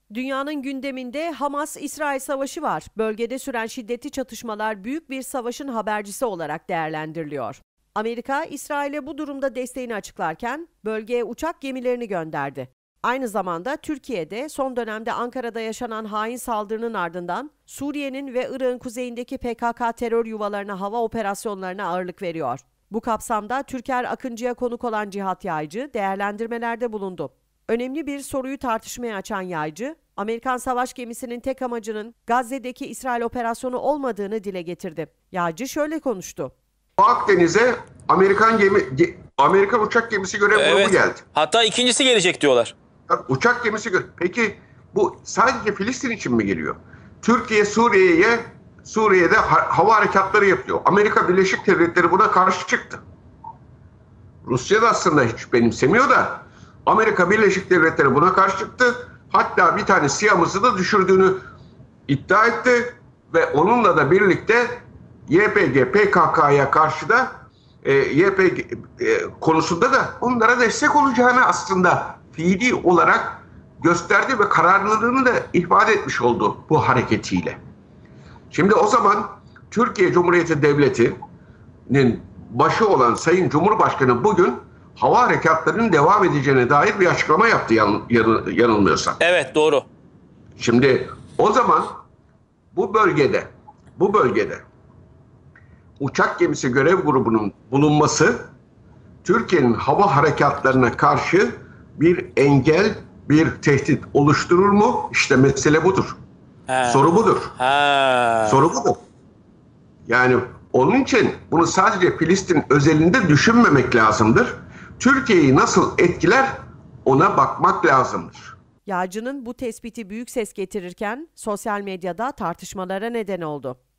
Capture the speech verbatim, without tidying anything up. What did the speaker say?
Dünyanın gündeminde Hamas-İsrail savaşı var. Bölgede süren şiddetli çatışmalar büyük bir savaşın habercisi olarak değerlendiriliyor. Amerika, İsrail'e bu durumda desteğini açıklarken bölgeye uçak gemilerini gönderdi. Aynı zamanda Türkiye'de son dönemde Ankara'da yaşanan hain saldırının ardından Suriye'nin ve Irak'ın kuzeyindeki P K K terör yuvalarına hava operasyonlarına ağırlık veriyor. Bu kapsamda Türker Akıncı'ya konuk olan Cihat Yaycı değerlendirmelerde bulundu. Önemli bir soruyu tartışmaya açan Yaycı, Amerikan savaş gemisinin tek amacının Gazze'deki İsrail operasyonu olmadığını dile getirdi. Yaycı şöyle konuştu. Akdeniz'e Amerikan gemi, ge- Amerikan uçak gemisi görev Evet. grubu geldi. Hatta ikincisi gelecek diyorlar. Uçak gemisi gö- Peki bu sadece Filistin için mi geliyor? Türkiye Suriye'ye Suriye'de ha- hava harekatları yapıyor. Amerika Birleşik Devletleri buna karşı çıktı. Rusya da aslında hiç benimsemiyor da Amerika Birleşik Devletleri buna karşı çıktı. Hatta bir tane SİHA'mızı da düşürdüğünü iddia etti ve onunla da birlikte Y P G, P K K'ya karşı da e, Y P G e, konusunda da onlara destek olacağını aslında fiili olarak gösterdi ve kararlılığını da ifade etmiş oldu bu hareketiyle. Şimdi o zaman Türkiye Cumhuriyeti Devleti'nin başı olan Sayın Cumhurbaşkanı bugün hava harekatlarının devam edeceğine dair bir açıklama yaptı yan, yan, yanılmıyorsam. Evet, doğru. Şimdi o zaman bu bölgede bu bölgede uçak gemisi görev grubunun bulunması Türkiye'nin hava harekatlarına karşı bir engel, bir tehdit oluşturur mu? İşte mesele budur. He. Soru budur. He. Soru budur. Yani onun için bunu sadece Filistin özelinde düşünmemek lazımdır. Türkiye'yi nasıl etkiler ona bakmak lazımdır. Yağcı'nın bu tespiti büyük ses getirirken sosyal medyada tartışmalara neden oldu.